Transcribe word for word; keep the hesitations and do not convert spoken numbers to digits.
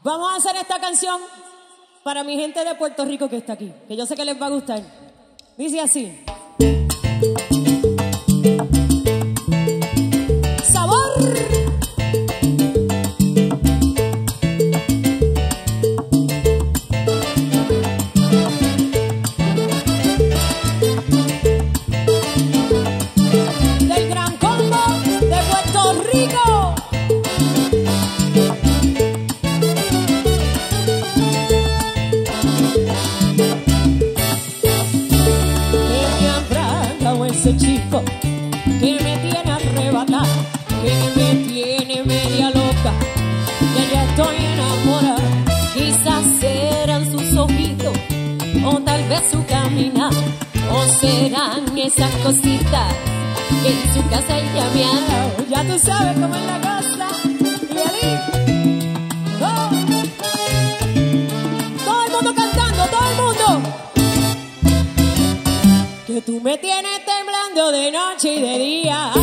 Vamos a hacer esta canción para mi gente de Puerto Rico que está aquí, que yo sé que les va a gustar. Dice así. ¡Sabor! Del Gran Combo de Puerto Rico. Ese chico que me tiene arrebatada, que me tiene media loca, que ya estoy enamorada. Quizás serán sus ojitos, o tal vez su caminar, o serán esas cositas que en su casa ella me ha dado. Ya tú sabes cómo es la cosa. Y ahí, oh. Todo el mundo cantando, todo el mundo. Que tú me tienes temblando de noche y de día.